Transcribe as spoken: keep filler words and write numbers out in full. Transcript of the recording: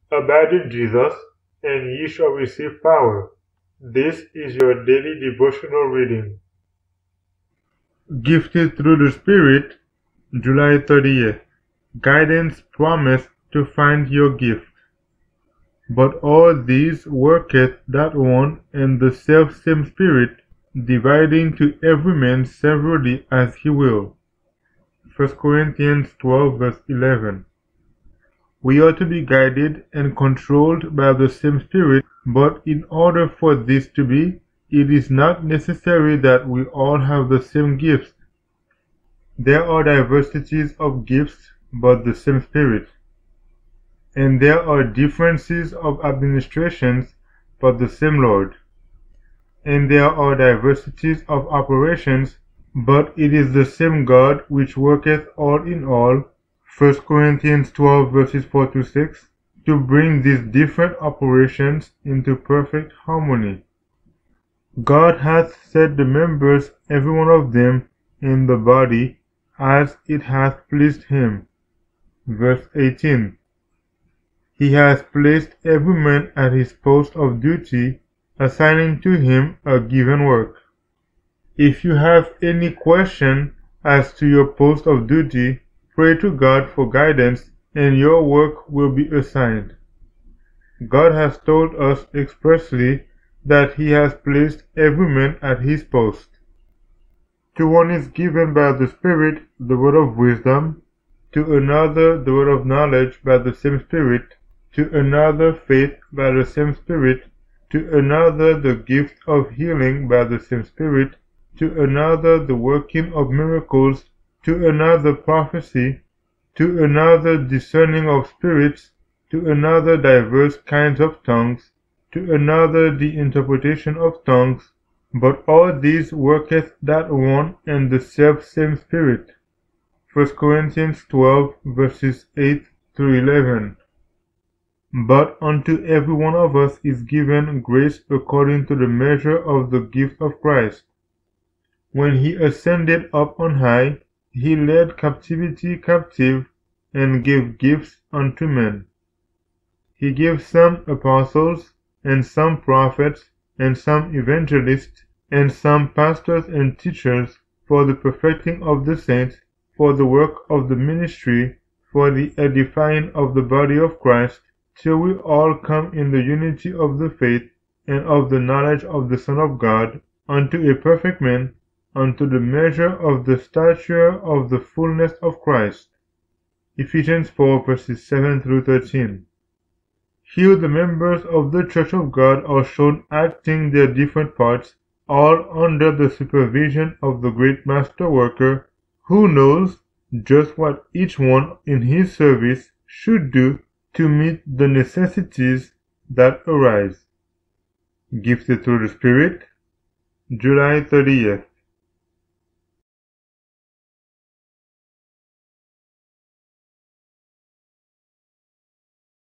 Abide in Jesus, and ye shall receive power. This is your daily devotional reading. Gifted through the Spirit, July thirtieth. Guidance promised to find your gift. But all these worketh that one and the selfsame Spirit, dividing to every man severally as he will. First Corinthians twelve verse eleven. We are to be guided and controlled by the same Spirit, but in order for this to be, it is not necessary that we all have the same gifts. There are diversities of gifts, but the same Spirit. And there are differences of administrations, but the same Lord. And there are diversities of operations, but it is the same God which worketh all in all, First Corinthians twelve verses four to six, to bring these different operations into perfect harmony. God hath set the members, every one of them, in the body, as it hath pleased him. Verse eighteen. He has placed every man at his post of duty, assigning to him a given work. If you have any question as to your post of duty, pray to God for guidance, and your work will be assigned. God has told us expressly that He has placed every man at his post. To one is given by the Spirit the word of wisdom, to another the word of knowledge by the same Spirit, to another faith by the same Spirit, to another the gift of healing by the same Spirit, to another the working of miracles, to another prophecy, to another discerning of spirits, to another diverse kinds of tongues, to another the interpretation of tongues, but all these worketh that one and the selfsame Spirit. First Corinthians twelve verses eight through eleven. But unto every one of us is given grace according to the measure of the gift of Christ. When he ascended up on high, he led captivity captive, and gave gifts unto men. He gave some apostles, and some prophets, and some evangelists, and some pastors and teachers, for the perfecting of the saints, for the work of the ministry, for the edifying of the body of Christ, till we all come in the unity of the faith, and of the knowledge of the Son of God, unto a perfect man, unto the measure of the stature of the fullness of Christ. Ephesians four verses seven through thirteen. Here the members of the Church of God are shown acting their different parts, all under the supervision of the great Master Worker, who knows just what each one in his service should do to meet the necessities that arise. Gifted through the Spirit, July thirtieth.